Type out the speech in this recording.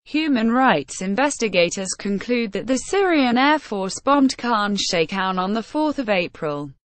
Human rights investigators conclude that the Syrian Air Force bombed Khan Sheikhoun on 4 April.